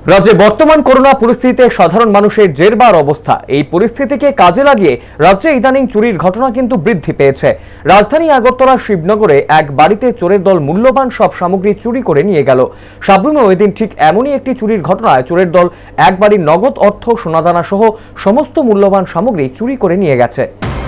রাজ্যে বর্তমান করোনা পরিস্থিতিতে সাধারণ মানুষের জেরবার অবস্থা। এই পরিস্থিতিকে কাজে লাগিয়ে রাজ্যে ইদানিং চুরির ঘটনা কিন্তু বৃদ্ধি পেয়েছে। রাজধানী আগরতলা শিবনগরে এক বাড়িতে চোরের দল মূল্যবান সব সামগ্রী চুরি করে নিয়ে গেল। সাবরুমে ওই দিন ঠিক এমনই একটি চুরির ঘটনায় চোরের দল এক বাড়ির নগদ অর্থ, সোনাদানা সহ সমস্ত মূল্যবান সামগ্রী চুরি করে নিয়ে গেছে।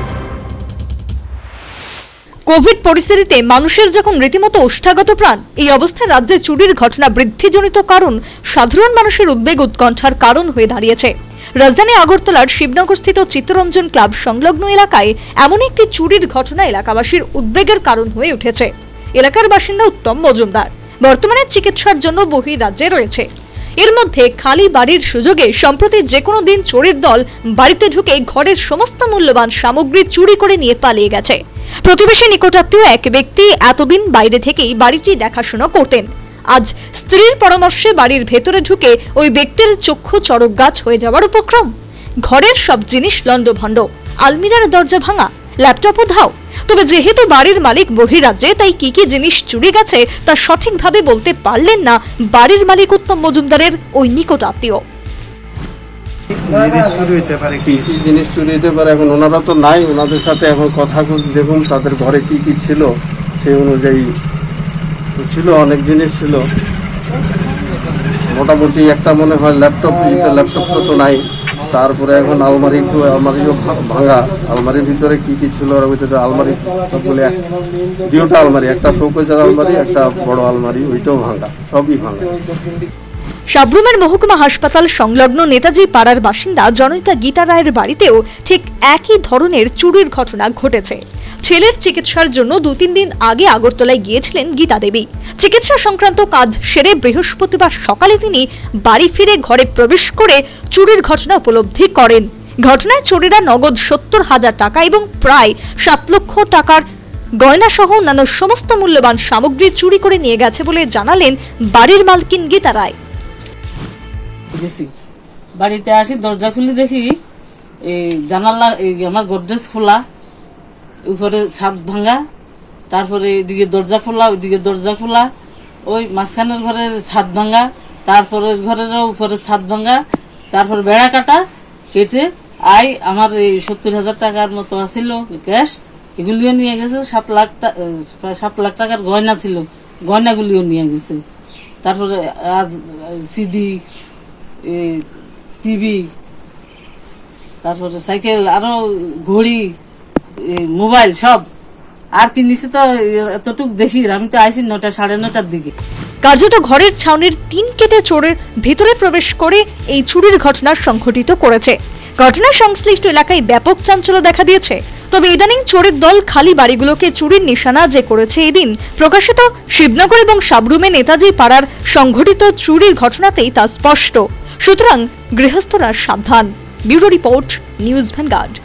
কোভিড পরিস্থিতিতে মানুষের যখন রীতিমতো ওষ্ঠাগত প্রাণ, এই অবস্থায় রাজ্যে চুরির ঘটনা বৃদ্ধিজনিত কারণ সাধারণ মানুষের উদ্বেগ উৎকণ্ঠার কারণ হয়ে দাঁড়িয়েছে। রাজধানী আগরতলার শিবনগরস্থিত চিত্তরঞ্জন ক্লাব সংলগ্ন এলাকায় এমন একটি চুরির ঘটনা এলাকাবাসীর উদ্বেগের কারণ হয়ে উঠেছে। এলাকার বাসিন্দা উত্তম মজুমদার বর্তমানে চিকিৎসার জন্য বহিরাজ্যে রয়েছে। এর মধ্যে খালি বাড়ির সুযোগে সম্প্রতি যে কোনো দিন চোরের দল বাড়িতে ঢুকে ঘরের সমস্ত মূল্যবান সামগ্রী চুরি করে নিয়ে পালিয়ে গেছে। প্রতিবেশী নিকটাত্মীয় এক ব্যক্তি এতদিন বাইরে থেকেই বাড়িটি দেখাশোনা করতেন। আজ স্ত্রীর পরামর্শে বাড়ির ভেতরে ঢুকে ওই ব্যক্তির চক্ষু চড়ক গাছ হয়ে যাওয়ার উপক্রম। ঘরের সব জিনিস লণ্ডভণ্ড, আলমিরার দরজা ভাঙা, ল্যাপটপও ধাও। তবে যেহেতু বাড়ির মালিক বহিরাজ্যে, তাই কি কি জিনিস চুরি গেছে তা সঠিকভাবে বলতে পারলেন না বাড়ির মালিক উত্তম মজুমদারের ওই নিকটাত্মীয়। জিনিস চুরি হতে পারে, এখন ওনারা তো নাই, ওনাদের সাথে এখন কথা দেখুন তাদের ঘরে কি কি ছিল সেই অনুযায়ী ছিল। অনেক জিনিস ছিল, মোটামুটি একটা মনে হয় ল্যাপটপটা তো নাই। তারপরে এখন আলমারিও ভাঙা। আলমারির ভিতরে কি কি ছিল ওর ভিতরে আলমারি সবগুলো দুটা আলমারি, একটা শৌকেজের আলমারি, একটা বড় আলমারি, ওইটাও ভাঙা, সবই ভাঙা। সাবরুমের মহকুমা হাসপাতাল সংলগ্ন নেতাজি পাড়ার বাসিন্দা জনৈকা গীতা রায়ের বাড়িতেও ঠিক একই ধরনের চুরির ঘটনা ঘটেছে। ছেলের চিকিৎসার জন্য 2-3 দিন আগে আগরতলায় গিয়েছিলেন গীতা দেবী। চিকিৎসা সংক্রান্ত কাজ সেরে বৃহস্পতিবার সকালে তিনি বাড়ি ফিরে ঘরে প্রবেশ করে চুরির ঘটনা উপলব্ধি করেন। ঘটনায় চোরেরা নগদ 70,000 টাকা এবং প্রায় 7 লক্ষ টাকার গয়না সহ অন্যান্য সমস্ত মূল্যবান সামগ্রী চুরি করে নিয়ে গেছে বলে জানালেন বাড়ির মালকিন গীতা রায়। বাড়িতে আসি, দরজা খুলে দেখি এই জানালা, আমার গোদরেজ খোলা, উপরে ছাদ ভাঙা, তারপরে এদিকে দরজা খোলা, ওইদিকে দরজা খোলা, ওই মাঝখানের ঘরের ছাদ ভাঙা, তারপরে ঘরের উপরে ছাদ ভাঙা, তারপর বেড়া কাটা কেটে আমার এই 70,000 টাকার মতো আছিল ক্যাশ, এগুলিও নিয়ে গেছে। 7 লাখ টাকার গয়না ছিল, গয়নাগুলিও নিয়ে গেছে। তারপরে আজ সিডি, টিভি, তারপরে সাইকেল, আরো ঘড়ি, মোবাইল সব। আর কি নিচে তো এতটুক দেখি, আমি তো আইসি 9টা 9:30টার দিকে। কার্যত ঘরের ছাউনির টিন কেটে চোরের ভেতরে প্রবেশ করে এই চুরির ঘটনা সংঘটিত করেছে। ঘটনার সংশ্লিষ্ট এলাকায় ব্যাপক চাঞ্চল্য দেখা দিয়েছে। তবে ইদানিং চোরের দল খালি বাড়িগুলোকে চুরির নিশানা যে করেছে এদিন প্রকাশিত শিবনগর এবং সাবরুমে নেতাজি পাড়ার সংঘটিত চুরির ঘটনাতেই তা স্পষ্ট। সুতরাং গৃহস্থরা সাবধান। Bureau report, news vanguard.